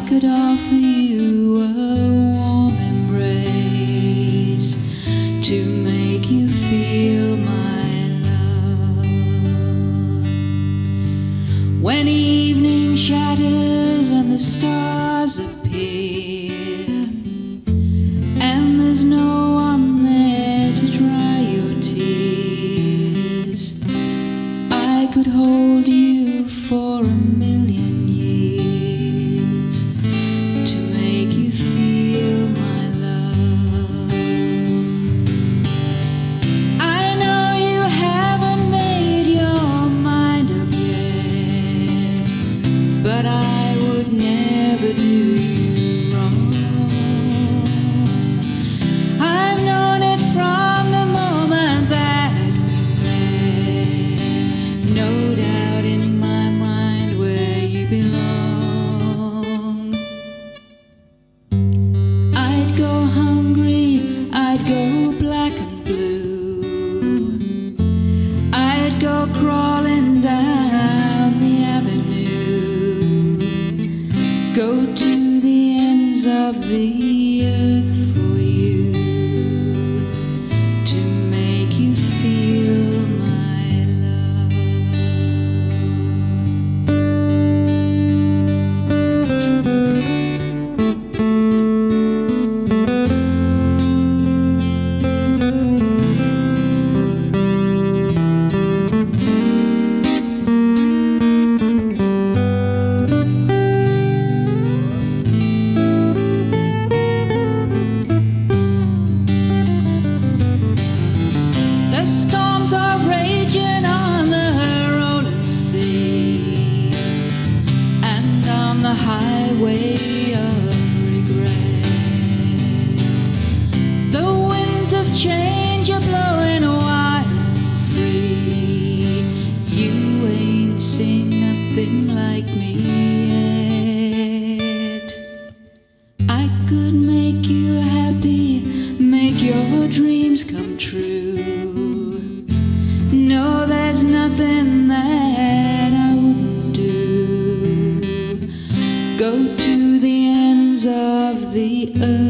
could offer you a warm embrace to make you feel my love. When evening shatters and the stars appear, and there's no one there to dry your tears, I could hold you for a million years to make you feel my love. I know you haven't made your mind up yet, but I would never do you wrong. I've known it from the moment that we met, no doubt in my mind where you belong. I'd go hungry, I'd go black and blue, I'd go crawling down the avenue, go to the ends of the earth for you to make you feel my love. The storms are raging on the rolling sea and on the highway of regret. The winds of change are blowing wild and free. You ain't seen nothing like me yet. I could make you happy, make your dreams come true. No, there's nothing that I wouldn't do. Go to the ends of the earth